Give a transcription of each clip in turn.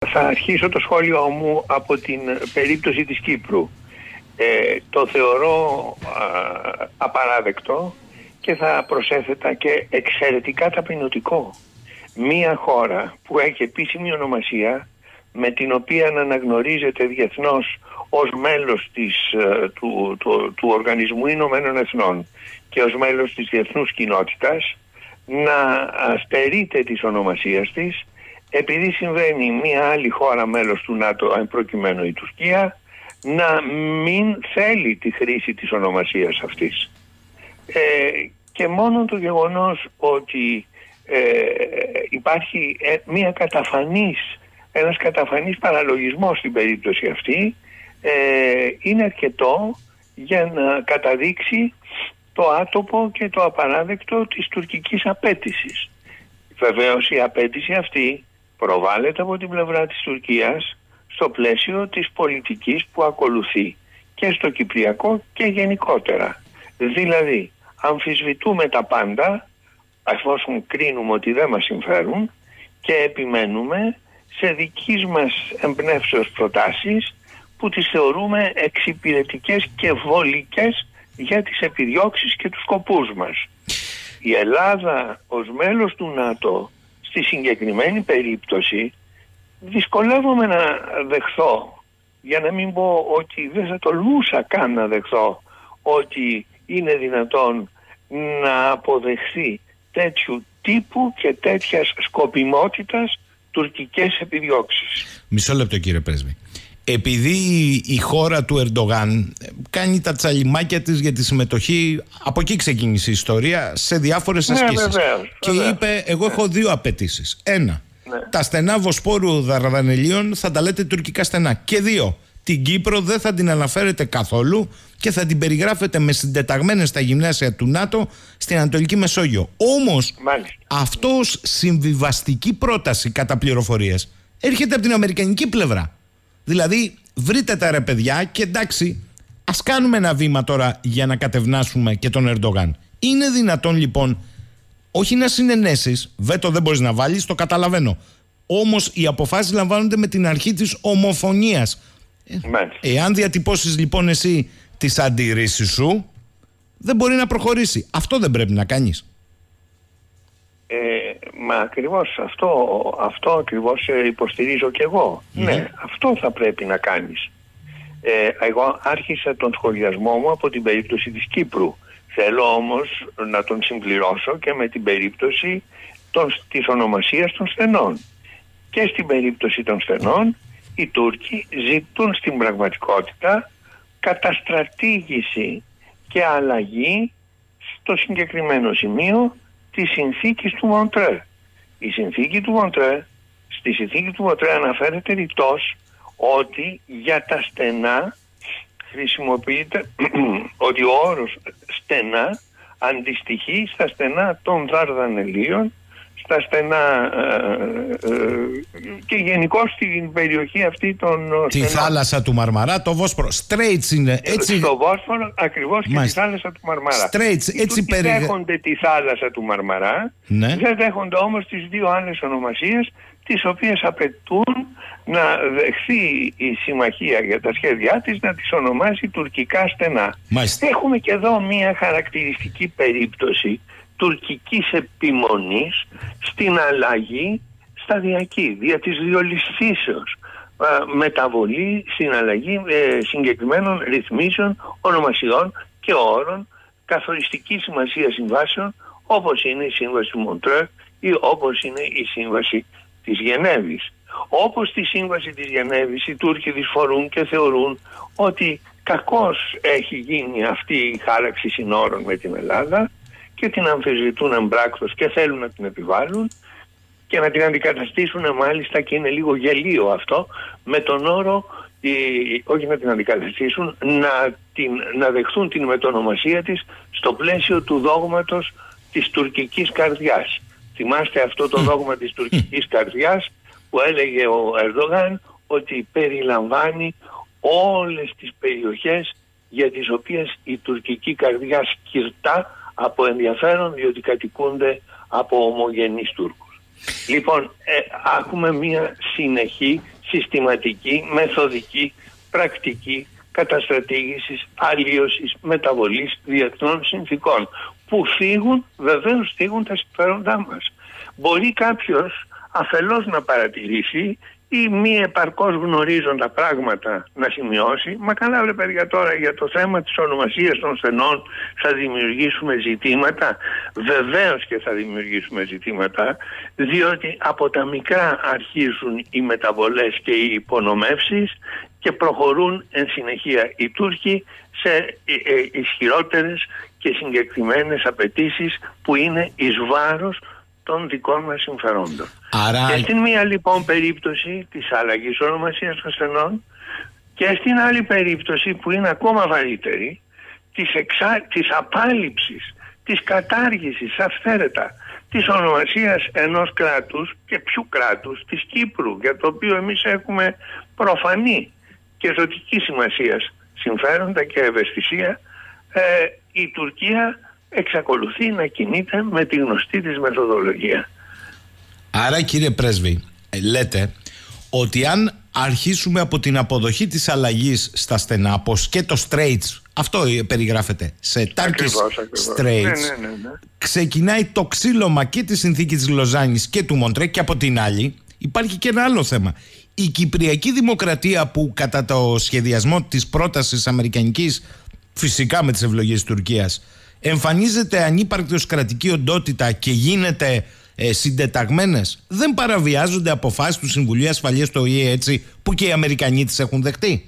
Θα αρχίσω το σχόλιο μου από την περίπτωση της Κύπρου. Το θεωρώ απαράδεκτο και θα προσέθετα και εξαιρετικά ταπεινωτικό. Μία χώρα που έχει επίσημη ονομασία, με την οποία αναγνωρίζεται διεθνώς ως μέλος του Οργανισμού Ηνωμένων Εθνών και ως μέλος της διεθνούς κοινότητας, να στερείται της ονομασίας της, επειδή συμβαίνει μία άλλη χώρα μέλος του ΝΑΤΟ, εν προκειμένου η Τουρκία, να μην θέλει τη χρήση της ονομασίας αυτής. Και μόνο το γεγονός ότι υπάρχει ένας καταφανής παραλογισμός στην περίπτωση αυτή, είναι αρκετό για να καταδείξει το άτοπο και το απαράδεκτο της τουρκικής απέτησης. Βεβαίως η απέτηση αυτή προβάλλεται από την πλευρά της Τουρκίας στο πλαίσιο της πολιτικής που ακολουθεί και στο Κυπριακό και γενικότερα. Δηλαδή αμφισβητούμε τα πάντα εφόσον κρίνουμε ότι δεν μας συμφέρουν και επιμένουμε σε δικής μας εμπνεύσεως προτάσεις που τις θεωρούμε εξυπηρετικές και βολικές για τις επιδιώξεις και τους σκοπούς μας. Η Ελλάδα ως μέλος του ΝΑΤΟ στη συγκεκριμένη περίπτωση δυσκολεύομαι να δεχθώ, για να μην πω ότι δεν θα τολμούσα καν να δεχθώ, ότι είναι δυνατόν να αποδεχθεί τέτοιου τύπου και τέτοιας σκοπιμότητας τουρκικές επιδιώξεις. Μισό λεπτό κύριε Πρέσβη. Επειδή η χώρα του Ερντογάν κάνει τα τσαλιμάκια της για τη συμμετοχή, από εκεί ξεκίνησε η ιστορία, σε διάφορες ασκήσεις. Βεβαίως. Και είπε, εγώ έχω δύο απαιτήσεις. Ένα, τα στενά Βοσπόρου Δαρδανελίων θα τα λέτε τουρκικά στενά. Και δύο, την Κύπρο δεν θα την αναφέρετε καθόλου και θα την περιγράφετε με συντεταγμένες στα γυμνάσια του ΝΑΤΟ στην Ανατολική Μεσόγειο. Όμως, αυτό ως συμβιβαστική πρόταση κατά πληροφορίες έρχεται από την αμερικανική πλευρά. Δηλαδή, βρείτε τα ρε παιδιά και εντάξει, ας κάνουμε ένα βήμα τώρα για να κατευνάσουμε και τον Ερντογάν. Είναι δυνατόν λοιπόν, όχι να συνενέσεις, βέτο δεν μπορείς να βάλεις, το καταλαβαίνω. Όμως οι αποφάσεις λαμβάνονται με την αρχή της ομοφωνίας. Εάν διατυπώσεις λοιπόν εσύ τις αντιρρήσεις σου, δεν μπορεί να προχωρήσει. Αυτό δεν πρέπει να κάνεις. Μα ακριβώς αυτό ακριβώς υποστηρίζω και εγώ. Ναι, αυτό θα πρέπει να κάνεις. Εγώ άρχισα τον σχολιασμό μου από την περίπτωση της Κύπρου. Θέλω όμως να τον συμπληρώσω και με την περίπτωση της ονομασίας των στενών. Και στην περίπτωση των στενών οι Τούρκοι ζητούν στην πραγματικότητα καταστρατήγηση και αλλαγή στο συγκεκριμένο σημείο της συνθήκης του Μοντρέ. Η συνθήκη του Μοντρέ, στη συνθήκη του Μοντρέ αναφέρεται ρητός ότι για τα στενά χρησιμοποιείται ότι ο όρος στενά αντιστοιχεί στα στενά των Δαρδανελίων, στα στενά και γενικώς στην περιοχή αυτή των τη στενών. Θάλασσα του Μαρμαρά, το Βόσπορο. Straits είναι έτσι. Στο Βόσπορο ακριβώς και τη θάλασσα του Μαρμαρά. Straits, έτσι δέχονται τη θάλασσα του Μαρμαρά, ναι. Δεν δέχονται όμως τις δύο άλλες ονομασίες, τις οποίες απαιτούν να δεχθεί η συμμαχία για τα σχέδιά της να τις ονομάσει τουρκικά στενά. Μάλιστα. Έχουμε και εδώ μια χαρακτηριστική περίπτωση τουρκικής επιμονής στην αλλαγή σταδιακή, δια της διολυσθήσεως, μεταβολή στην αλλαγή συγκεκριμένων ρυθμίσεων, ονομασιών και όρων καθοριστική σημασία συμβάσεων, όπως είναι η Σύμβαση του Μοντρέ ή όπως είναι η Σύμβαση της Γενέβης. Όπως στη Σύμβαση της Γενέβης οι Τούρκοι δυσφορούν και θεωρούν ότι κακώς έχει γίνει αυτή η χάραξη συνόρων με την Ελλάδα και την αμφισβητούν εμπράκτος και θέλουν να την επιβάλλουν και να την αντικαταστήσουν, μάλιστα, και είναι λίγο γελίο αυτό, με τον όρο όχι να την αντικαταστήσουν, να δεχθούν την μετονομασία της στο πλαίσιο του δόγματος της τουρκικής καρδιάς. Θυμάστε αυτό το δόγμα της τουρκικής καρδιάς που έλεγε ο Ερντογάν ότι περιλαμβάνει όλες τις περιοχές για τις οποίες η τουρκική καρδιά σκυρτά από ενδιαφέρον, διότι κατοικούνται από ομογενείς Τούρκους. Λοιπόν, έχουμε μια συνεχή συστηματική, μεθοδική, πρακτική καταστρατήγησης, αλλίωσης, μεταβολής διεθνών συνθήκων που βεβαίως θίγουν τα συμφέροντά μας. Μπορεί κάποιος αφελώς να παρατηρήσει ή μη επαρκώς γνωρίζοντα πράγματα να σημειώσει, μα καλά βρε παιδιά, τώρα για το θέμα της ονομασίας των στενών θα δημιουργήσουμε ζητήματα. Βεβαίως και θα δημιουργήσουμε ζητήματα, διότι από τα μικρά αρχίζουν οι μεταβολές και οι υπονομεύσεις και προχωρούν εν συνεχεία οι Τούρκοι σε ισχυρότερες και συγκεκριμένες απαιτήσεις που είναι εις βάρος των δικών μας συμφερόντων. Και στην μία λοιπόν περίπτωση της αλλαγής ονομασίας των στενών και στην άλλη περίπτωση που είναι ακόμα βαρύτερη της απάλληψης, της κατάργησης αυθαίρετα της ονομασίας ενός κράτους και ποιου κράτους, της Κύπρου, για το οποίο εμείς έχουμε προφανή και ζωτική σημασίας συμφέροντα και ευαισθησία, η Τουρκία εξακολουθεί να κινείται με τη γνωστή της μεθοδολογία. Άρα κύριε Πρέσβη, λέτε ότι αν αρχίσουμε από την αποδοχή της αλλαγής στα στενά, από σκέτο Straits, αυτό περιγράφεται, σε Turkish Straits, ναι. Ξεκινάει το ξύλωμα και τη συνθήκη της Λοζάνης και του Μοντρέ, και από την άλλη υπάρχει και ένα άλλο θέμα. Η Κυπριακή Δημοκρατία, που κατά το σχεδιασμό της πρότασης αμερικανικής, φυσικά με τις ευλογίες της Τουρκίας, εμφανίζεται ανύπαρκτη ως κρατική οντότητα και γίνεται συντεταγμένες, δεν παραβιάζονται αποφάσεις του Συμβουλίου Ασφαλείας του ΟΗΕ, έτσι, που και οι Αμερικανοί τις έχουν δεχτεί?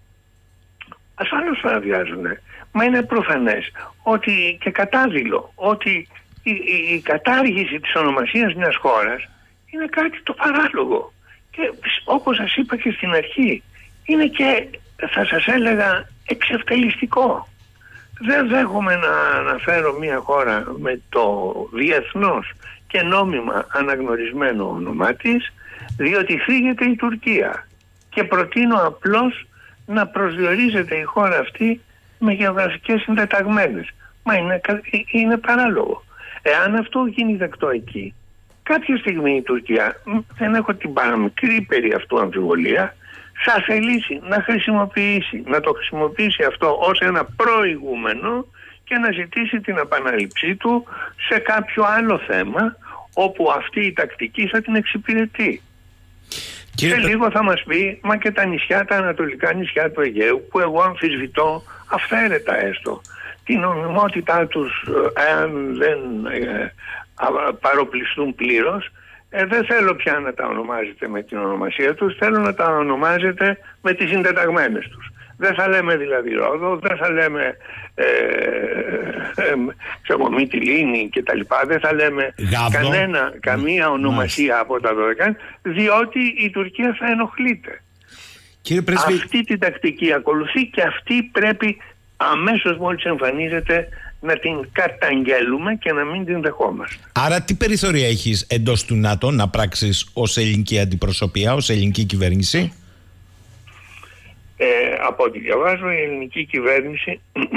Ασφαλώς παραβιάζουν. Μα είναι προφανές ότι και κατάδειλο ότι η κατάργηση της ονομασίας μιας χώρας είναι κάτι το παράλογο. Και όπως σας είπα και στην αρχή, είναι και, θα σας έλεγα, εξευτελιστικό. Δεν δέχομαι να αναφέρω μια χώρα με το διεθνώς και νόμιμα αναγνωρισμένο όνομά της, διότι φύγεται η Τουρκία, και προτείνω απλώς να προσδιορίζεται η χώρα αυτή με γεωγραφικές συντεταγμένες. Μα είναι παράλογο. Εάν αυτό γίνει δεκτό εκεί, κάποια στιγμή η Τουρκία, δεν έχω την παραμικρή περί αυτού αμφιβολία, θα θελήσει να το χρησιμοποιήσει αυτό ως ένα προηγούμενο και να ζητήσει την επανάληψή του σε κάποιο άλλο θέμα, όπου αυτή η τακτική θα την εξυπηρετεί. Σε λίγο θα μας πει, μα και τα νησιά, τα ανατολικά νησιά του Αιγαίου, που εγώ αμφισβητώ αυθαίρετα έστω την νομιμότητά τους, εάν δεν παροπλιστούν πλήρως, δεν θέλω πια να τα ονομάζετε με την ονομασία τους, θέλω να τα ονομάζετε με τις συντεταγμένες τους. Δεν θα λέμε δηλαδή Ρόδο, δεν θα λέμε Μυτιλήνη και τα λοιπά, δεν θα λέμε καμία ονομασία από τα 12, διότι η Τουρκία θα ενοχλείται. Κύριε Πρέσβη, αυτή την τακτική ακολουθεί και αυτή πρέπει αμέσως μόλις εμφανίζεται να την καταγγέλουμε και να μην την δεχόμαστε. Άρα τι περιθώρια έχεις εντός του ΝΑΤΟ να πράξεις ως ελληνική αντιπροσωπεία, ως ελληνική κυβέρνηση? Από ό,τι διαβάζω, η ελληνική κυβέρνηση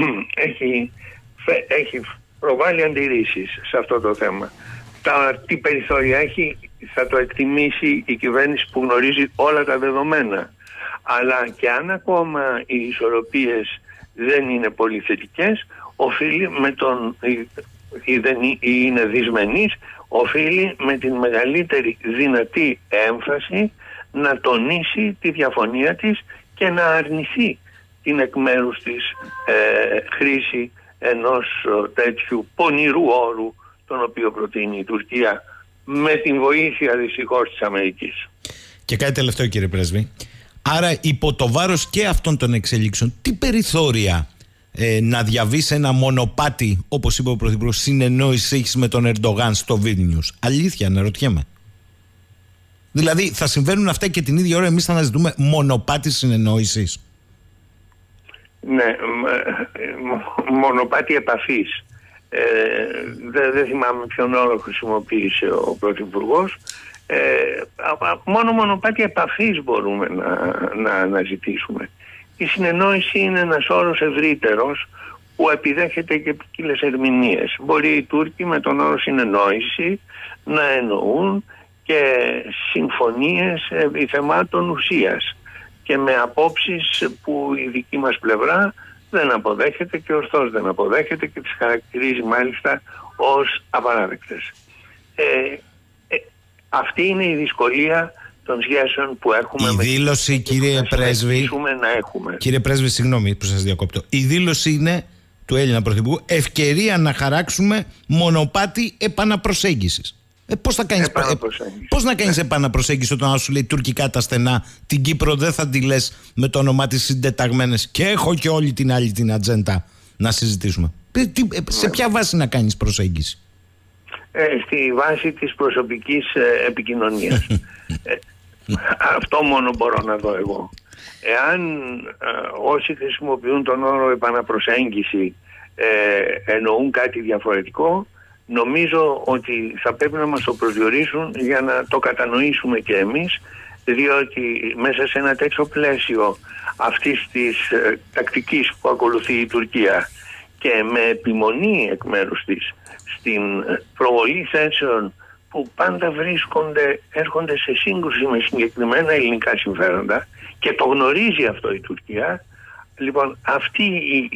έχει προβάλει αντιρρήσεις σε αυτό το θέμα. Τι περιθώρια έχει θα το εκτιμήσει η κυβέρνηση που γνωρίζει όλα τα δεδομένα. Αλλά και αν ακόμα οι ισορροπίες δεν είναι πολύ θετικές, οφείλει είναι δυσμενής, οφείλει με την μεγαλύτερη δυνατή έμφαση να τονίσει τη διαφωνία της και να αρνηθεί την εκ μέρους της χρήση ενός τέτοιου πονηρού όρου, τον οποίο προτείνει η Τουρκία με την βοήθεια δυστυχώς της Αμερικής. Και κάτι τελευταίο κύριε Πρέσβη. Άρα υπό το βάρος και αυτών των εξελίξεων, τι περιθώρια να διαβεί σε ένα μονοπάτι, όπως είπε ο Πρωθυπουργός, συνεννόηση έχεις με τον Ερντογάν στο Βίλνιους? Αλήθεια, αναρωτιέμαι. Δηλαδή θα συμβαίνουν αυτά και την ίδια ώρα εμείς θα αναζητούμε μονοπάτι συνεννόησης? Ναι, μονοπάτι επαφής. Δεν θυμάμαι ποιον όρο χρησιμοποίησε ο Πρωθυπουργός. Μόνο μονοπάτι επαφής μπορούμε να αναζητήσουμε. Η συνεννόηση είναι ένας όρος ευρύτερος που επιδέχεται και ποικίλες ερμηνείες. Μπορεί οι Τούρκοι με τον όρο συνεννόηση να εννοούν και συμφωνίες επί θεμάτων ουσίας και με απόψεις που η δική μας πλευρά δεν αποδέχεται και ορθώς δεν αποδέχεται και τις χαρακτηρίζει μάλιστα ως απαράδεκτες. Αυτή είναι η δυσκολία των σχέσεων που έχουμε. Η δήλωση, κύριε Πρέσβη, κύριε Πρέσβη, συγγνώμη που σας διακόπτω. Η δήλωση είναι του Έλληνα Πρωθυπουργού ευκαιρία να χαράξουμε μονοπάτι επαναπροσέγγισης. Πώς να κάνεις επαναπροσέγγιση όταν σου λέει τουρκικά τα στενά, την Κύπρο δεν θα τη λες με το όνομά της συντεταγμένες και έχω και όλη την άλλη την ατζέντα να συζητήσουμε? Σε ποια βάση να κάνεις προσέγγιση? Στη βάση της προσωπικής επικοινωνίας. Αυτό μόνο μπορώ να δω εγώ. Εάν όσοι χρησιμοποιούν τον όρο επαναπροσέγγιση εννοούν κάτι διαφορετικό, νομίζω ότι θα πρέπει να μας το προσδιορίσουν για να το κατανοήσουμε και εμείς, διότι μέσα σε ένα τέτοιο πλαίσιο αυτής της τακτικής που ακολουθεί η Τουρκία και με επιμονή εκ μέρους της στην προβολή θέσεων που πάντα έρχονται σε σύγκρουση με συγκεκριμένα ελληνικά συμφέροντα και το γνωρίζει αυτό η Τουρκία, λοιπόν αυτή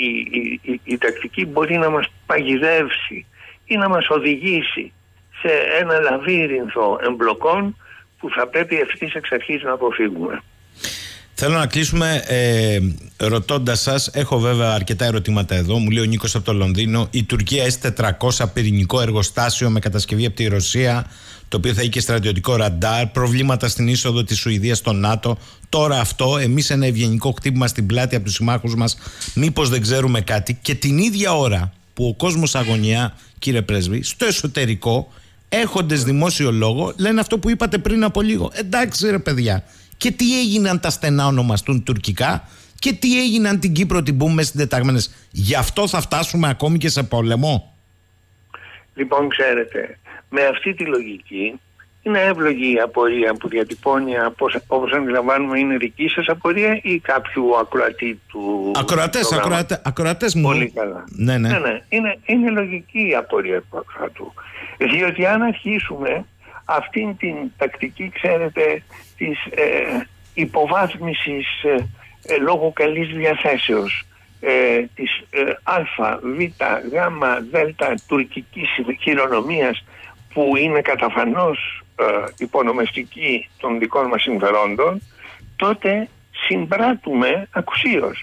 η τακτική μπορεί να μας παγιδεύσει ή να μας οδηγήσει σε ένα λαβύρινθο εμπλοκών που θα πρέπει ευθύς εξ αρχής να αποφύγουμε. Θέλω να κλείσουμε ρωτώντας σας, έχω βέβαια αρκετά ερωτήματα εδώ. Μου λέει ο Νίκος από το Λονδίνο, η Τουρκία S-400 πυρηνικό εργοστάσιο με κατασκευή από τη Ρωσία, το οποίο θα έχει και στρατιωτικό ραντάρ, προβλήματα στην είσοδο της Σουηδίας στο ΝΑΤΟ. Τώρα αυτό, εμείς ένα ευγενικό χτύπημα στην πλάτη από τους συμμάχους μας, μήπως δεν ξέρουμε κάτι? Και την ίδια ώρα που ο κόσμος αγωνιά, κύριε Πρέσβη, στο εσωτερικό, έχοντες δημόσιο λόγο, λένε αυτό που είπατε πριν από λίγο. Εντάξει ρε παιδιά. Και τι έγιναν τα στενά ονομαστούν τουρκικά και τι έγιναν την Κύπρο την πούμε συντεταγμένες? Γι' αυτό θα φτάσουμε ακόμη και σε πόλεμο? Λοιπόν, ξέρετε, με αυτή τη λογική είναι εύλογη η απορία που διατυπώνει, όπως αντιλαμβάνουμε είναι δική σας απορία ή κάποιου ακροατή του? Ακροατές μου. Πολύ καλά. Ναι. Είναι λογική η απορία του ακροατού. Διότι αν αρχίσουμε αυτήν την τακτική, ξέρετε, της υποβάθμισης λόγω καλής διαθέσεως της α, β, γ, δ τουρκικής χειρονομίας που είναι καταφανώς υπονομευτική των δικών μας συμφερόντων, τότε συμπράττουμε ακουσίως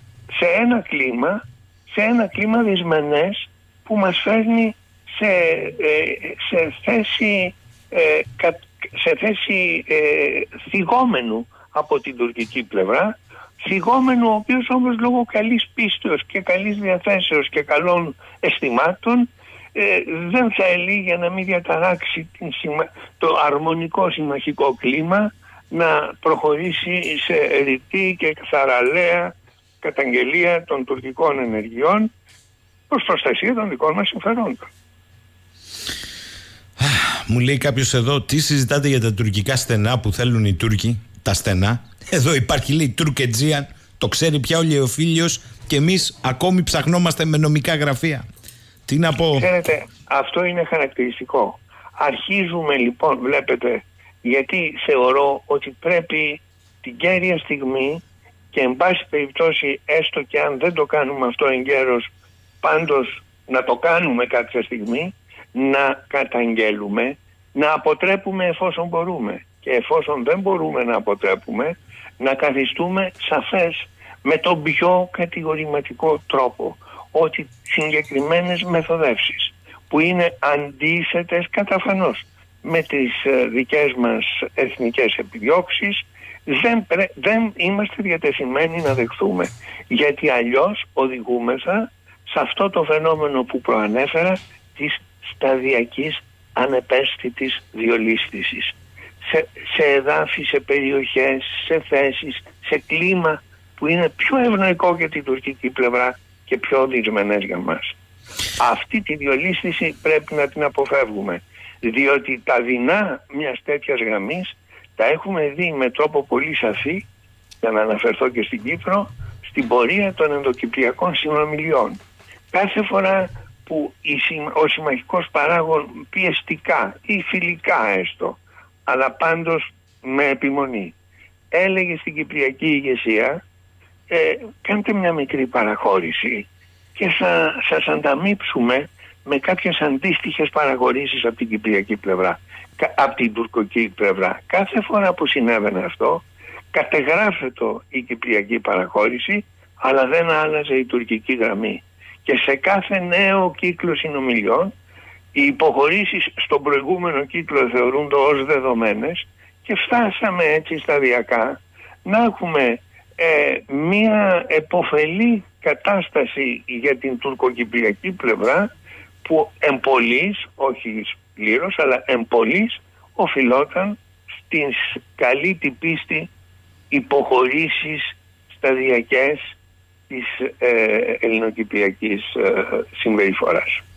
σε ένα κλίμα δυσμενές που μας φέρνει σε θέση θυγόμενου από την τουρκική πλευρά, θυγόμενου ο οποίος όμως λόγω καλής πίστεως και καλής διαθέσεως και καλών αισθημάτων δεν θέλει, για να μην διαταράξει το αρμονικό συμμαχικό κλίμα, να προχωρήσει σε ρητή και θαραλέα καταγγελία των τουρκικών ενεργειών προς προστασία των δικών μας συμφερόντων. Μου λέει κάποιος εδώ, τι συζητάτε για τα τουρκικά στενά που θέλουν οι Τούρκοι? Τα στενά. Εδώ υπάρχει, λέει, Τουρκετζίαν, το ξέρει πια ο Λεοφίλιος και εμείς ακόμη ψαχνόμαστε με νομικά γραφεία. Τι να πω? Ξέρετε, αυτό είναι χαρακτηριστικό. Αρχίζουμε λοιπόν, βλέπετε, γιατί θεωρώ ότι πρέπει την κέρια στιγμή και εν πάση περιπτώσει, έστω και αν δεν το κάνουμε αυτό εγκαίρως, πάντως να το κάνουμε κάποια στιγμή, να καταγγέλουμε, να αποτρέπουμε εφόσον μπορούμε, και εφόσον δεν μπορούμε να αποτρέπουμε, να καθιστούμε σαφές με τον πιο κατηγορηματικό τρόπο ότι συγκεκριμένες μεθοδεύσεις που είναι αντίθετες καταφανώς με τις δικές μας εθνικές επιδιώξεις δεν είμαστε διατεθειμένοι να δεχθούμε, γιατί αλλιώς οδηγούμεθα σε αυτό το φαινόμενο που προανέφερα της σταδιακής ανεπαίσθητης διολίσθησης σε εδάφη, σε περιοχές, σε θέσεις, σε κλίμα που είναι πιο ευνοϊκό για την τουρκική πλευρά και πιο δυσμενές για μας. Αυτή τη διολίσθηση πρέπει να την αποφεύγουμε, διότι τα δεινά μιας τέτοιας γραμμής τα έχουμε δει με τρόπο πολύ σαφή, για να αναφερθώ και στην Κύπρο, στην πορεία των ενδοκυπριακών συνομιλιών. Κάθε φορά που ο συμμαχικός παράγων πιεστικά ή φιλικά έστω αλλά πάντως με επιμονή. Έλεγε στην κυπριακή ηγεσία, κάντε μια μικρή παραχώρηση και θα σας ανταμείψουμε με κάποιες αντίστοιχες παραχωρήσεις από την κυπριακή πλευρά, από την τουρκική πλευρά. Κάθε φορά που συνέβαινε αυτό, κατεγράφεται η κυπριακή παραχώρηση, αλλά δεν άλλαζε η τουρκική γραμμή. Και σε κάθε νέο κύκλο συνομιλιών, οι υποχωρήσεις στον προηγούμενο κύκλο θεωρούνται ως δεδομένες και φτάσαμε έτσι σταδιακά να έχουμε μία επωφελή κατάσταση για την τουρκοκυπριακή πλευρά που εμπολής, όχι πλήρως, αλλά εμπολής οφειλόταν στην καλή την πίστη υποχωρήσεις σταδιακές της ελληνοκυπριακής συμπεριφοράς.